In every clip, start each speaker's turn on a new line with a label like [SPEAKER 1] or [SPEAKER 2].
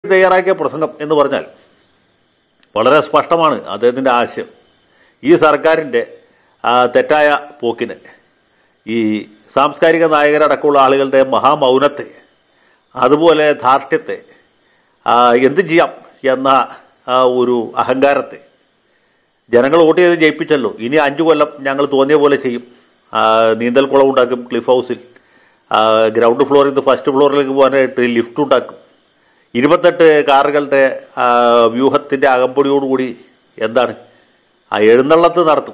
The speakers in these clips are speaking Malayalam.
[SPEAKER 1] തയ്യാറാക്കിയ പ്രസംഗം എന്ന് പറഞ്ഞാൽ വളരെ സ്പഷ്ടമാണ് അദ്ദേഹത്തിൻ്റെ ആശയം. ഈ സർക്കാരിൻ്റെ തെറ്റായ പോക്കിന്, ഈ സാംസ്കാരിക നായകരടക്കമുള്ള ആളുകളുടെ മഹാമൗനത്തെ, അതുപോലെ ധാർഷ്ട്യത്തെ, എന്ത് ചെയ്യാം എന്ന ഒരു അഹങ്കാരത്തെ ജനങ്ങൾ വോട്ട് ചെയ്ത് ജയിപ്പിച്ചല്ലോ. ഇനി 5 കൊല്ലം ഞങ്ങൾ തോന്നിയ പോലെ ചെയ്യും. നീന്തൽക്കുളം ഉണ്ടാക്കും, ക്ലിഫ് ഹൗസിൽ ഗ്രൗണ്ട് ഫ്ലോറിൽ നിന്ന് ഫസ്റ്റ് ഫ്ലോറിലേക്ക് പോകാനായിട്ട് ലിഫ്റ്റ് ഉണ്ടാക്കും, 28 കാറുകളുടെ വ്യൂഹത്തിൻ്റെ അകമ്പടിയോടുകൂടി എന്താണ് എഴുന്നള്ളത്ത് നടത്തും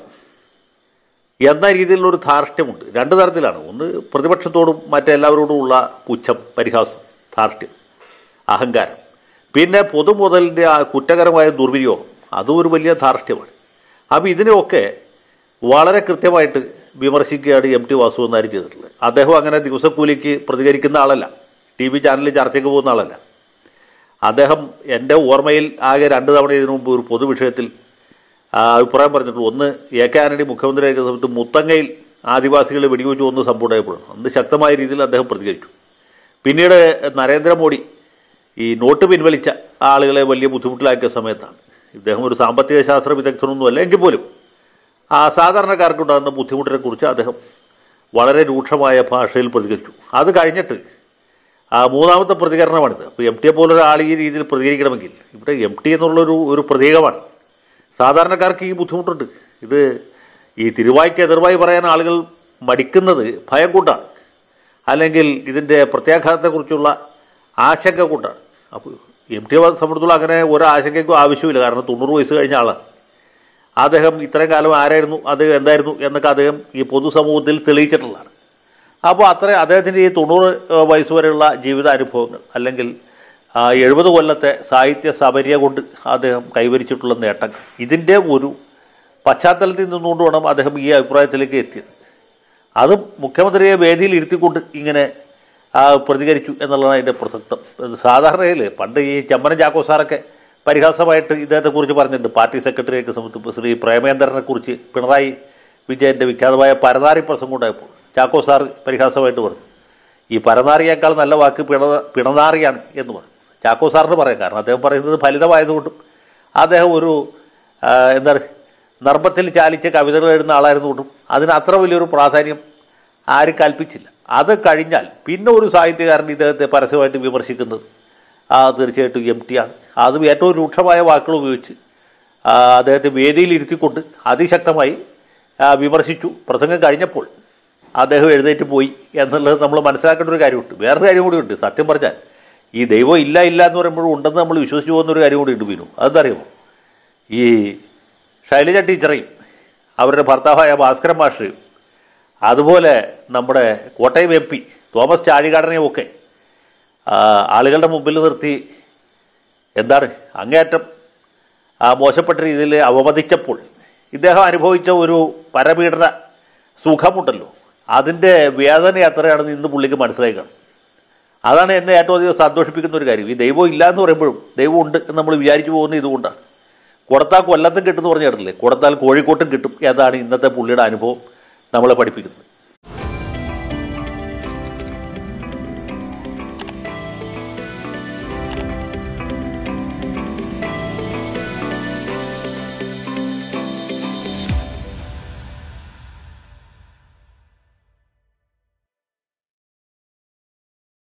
[SPEAKER 1] എന്ന രീതിയിലുള്ളൊരു ധാർഷ്ട്യമുണ്ട്. 2 തരത്തിലാണ്. ഒന്ന് പ്രതിപക്ഷത്തോടും മറ്റെല്ലാവരോടുമുള്ള പുച്ഛം, പരിഹാസം, ധാർഷ്ട്യം, അഹങ്കാരം. പിന്നെ പൊതുമുതലിൻ്റെ ആ കുറ്റകരമായ ദുർവിനിയോഗം, അതും ഒരു വലിയ ധാർഷ്ട്യമാണ്. അപ്പോൾ ഇതിനെയൊക്കെ വളരെ കൃത്യമായിട്ട് വിമർശിക്കുകയാണ് എം ടി വാസുദേവൻ ചെയ്തിട്ടുള്ളത്. അദ്ദേഹം അങ്ങനെ ദിവസക്കൂലിക്ക് പ്രതികരിക്കുന്ന ആളല്ല, TV ചാനലിൽ ചർച്ചയ്ക്ക് പോകുന്ന ആളല്ല. അദ്ദേഹം എൻ്റെ ഓർമ്മയിൽ ആകെ 2 തവണ ഇതിനു മുമ്പ് ഒരു പൊതുവിഷയത്തിൽ അഭിപ്രായം പറഞ്ഞിട്ടുള്ളൂ. ഒന്ന് AK ആന്റണി മുഖ്യമന്ത്രിയായിരിക്കുന്ന സമയത്ത് മുത്തങ്ങയിൽ ആദിവാസികളെ വെടിവെച്ച് കൊന്ന സംഭവം ഉണ്ടായപ്പോഴും അന്ന് ശക്തമായ രീതിയിൽ അദ്ദേഹം പ്രതികരിച്ചു. പിന്നീട് നരേന്ദ്രമോദി ഈ നോട്ട് പിൻവലിച്ച ആളുകളെ വലിയ ബുദ്ധിമുട്ടിലാക്കിയ സമയത്താണ്. ഇദ്ദേഹം ഒരു സാമ്പത്തിക ശാസ്ത്ര വിദഗ്ധനൊന്നുമല്ല, എങ്കിൽ പോലും സാധാരണക്കാർക്കുണ്ടാകുന്ന ബുദ്ധിമുട്ടിനെക്കുറിച്ച് അദ്ദേഹം വളരെ രൂക്ഷമായ ഭാഷയിൽ പ്രതികരിച്ചു. അത് കഴിഞ്ഞിട്ട് മൂന്നാമത്തെ പ്രതികരണമാണിത്. അപ്പോൾ എം ടിയെ പോലൊരാൾ ഈ രീതിയിൽ പ്രതികരിക്കണമെങ്കിൽ ഇവിടെ എം ടി എന്നുള്ളൊരു പ്രതീകമാണ്. സാധാരണക്കാർക്ക് ഈ ബുദ്ധിമുട്ടുണ്ട്. ഇത് ഈ തിരുവായ്ക്ക് എതിർവായി പറയാൻ ആളുകൾ മടിക്കുന്നത് ഭയം കൊണ്ടാണ്, അല്ലെങ്കിൽ ഇതിൻ്റെ പ്രത്യാഘാതത്തെക്കുറിച്ചുള്ള ആശങ്ക കൊണ്ടാണ്. അപ്പോൾ എം ടിയെ സംബന്ധിച്ചുള്ള അങ്ങനെ ഒരു ആശങ്കയ്ക്കും ആവശ്യമില്ല. കാരണം 90 വയസ്സ് കഴിഞ്ഞ ആളാണ് അദ്ദേഹം. ഇത്രയും കാലം ആരായിരുന്നു, അദ്ദേഹം എന്തായിരുന്നു എന്നൊക്കെ അദ്ദേഹം ഈ പൊതുസമൂഹത്തിൽ തെളിയിച്ചിട്ടുള്ളതാണ്. അപ്പോൾ അദ്ദേഹത്തിൻ്റെ ഈ 90 വയസ്സ് വരെയുള്ള ജീവിതാനുഭവങ്ങൾ, അല്ലെങ്കിൽ 70 കൊല്ലത്തെ സാഹിത്യ സപര്യ കൊണ്ട് അദ്ദേഹം കൈവരിച്ചിട്ടുള്ള നേട്ടങ്ങൾ, ഇതിൻ്റെ ഒരു പശ്ചാത്തലത്തിൽ നിന്നുകൊണ്ട് വേണം അദ്ദേഹം ഈ അഭിപ്രായത്തിലേക്ക് എത്തിയത്. അതും മുഖ്യമന്ത്രിയെ വേദിയിൽ ഇരുത്തിക്കൊണ്ട് ഇങ്ങനെ പ്രതികരിച്ചു എന്നുള്ളതാണ് അതിൻ്റെ പ്രസക്തം. സാധാരണയിൽ പണ്ട് ഈ ചെമ്മനം ചാക്കോ സാറൊക്കെ പരിഹാസമായിട്ട് ഇദ്ദേഹത്തെക്കുറിച്ച് പറഞ്ഞിട്ടുണ്ട്. പാർട്ടി സെക്രട്ടറിയൊക്കെ സമയത്ത് ശ്രീ പ്രേമേന്ദ്രനെ കുറിച്ച് പിണറായി വിജയൻ്റെ വിഖ്യാതമായ പരനാറി പ്രസംഗം ഉണ്ടായപ്പോൾ ചാക്കോ സാർ പരിഹാസമായിട്ട് പറഞ്ഞു, ഈ പരനാറിയേക്കാൾ നല്ല വാക്ക് പിണനാറിയാണ് എന്ന് പറഞ്ഞു. ചാക്കോ സാറിന് പറയാം. കാരണം അദ്ദേഹം പറയുന്നത് ഫലിതമായതുകൊണ്ടും അദ്ദേഹം ഒരു എന്താണ് നർമ്മത്തിൽ ചാലിച്ച കവിതകൾ എഴുതുന്ന ആളായിരുന്നുകൊണ്ടും അതിന് അത്ര വലിയൊരു പ്രാധാന്യം ആരും കൽപ്പിച്ചില്ല. അത് കഴിഞ്ഞാൽ പിന്നെ ഒരു സാഹിത്യകാരൻ ഇദ്ദേഹത്തെ പരസ്യമായിട്ട് വിമർശിക്കുന്നത് തീർച്ചയായിട്ടും എം ടി ആണ്. അതും ഏറ്റവും രൂക്ഷമായ വാക്കുകൾ ഉപയോഗിച്ച് അദ്ദേഹത്തെ വേദിയിൽ ഇരുത്തിക്കൊണ്ട് അതിശക്തമായി വിമർശിച്ചു. പ്രസംഗം കഴിഞ്ഞപ്പോൾ അദ്ദേഹം എഴുന്നേറ്റ് പോയി എന്നുള്ളത് നമ്മൾ മനസ്സിലാക്കേണ്ട ഒരു കാര്യമുണ്ട്. വേറൊരു കാര്യം കൂടി ഉണ്ട്. സത്യം പറഞ്ഞാൽ ഈ ദൈവം ഇല്ല എന്ന് പറയുമ്പോഴും ഉണ്ടെന്ന് നമ്മൾ വിശ്വസിച്ച് പോകുന്നൊരു കാര്യം കൂടി ഉണ്ട്. വീണു അതെന്തറിയുമോ? ഈ ശൈലജ ടീച്ചറേയും അവരുടെ ഭർത്താവായ ഭാസ്കരൻ മാഷയും അതുപോലെ നമ്മുടെ കോട്ടയം MP തോമസ് ചാഴികാടനെയും ഒക്കെ ആളുകളുടെ മുമ്പിൽ നിർത്തി എന്താണ് അങ്ങേയറ്റം മോശപ്പെട്ട രീതിയിൽ അവമതിച്ചപ്പോൾ ഇദ്ദേഹം അനുഭവിച്ച ഒരു പരപീഡന സുഖമുണ്ടല്ലോ, അതിൻ്റെ വേദന എത്രയാണെന്ന് ഇന്ന് പുള്ളിക്ക് മനസ്സിലായി കാണും. അതാണ് എന്നെ ഏറ്റവും അധികം സന്തോഷിപ്പിക്കുന്ന ഒരു കാര്യം. ഈ ദൈവം ഇല്ല എന്ന് പറയുമ്പോഴും ദൈവം ഉണ്ട് എന്ന് നമ്മൾ വിചാരിച്ചു പോകുന്നത് ഇതുകൊണ്ടാണ്. കൊടുത്താൽ കൊല്ലത്തും കിട്ടുമെന്ന് പറഞ്ഞു കേട്ടില്ലേ, കൊടുത്താൽ കോഴിക്കോട്ടും കിട്ടും. അതാണ് ഇന്നത്തെ പുള്ളിയുടെ അനുഭവം നമ്മളെ പഠിപ്പിക്കുന്നത്.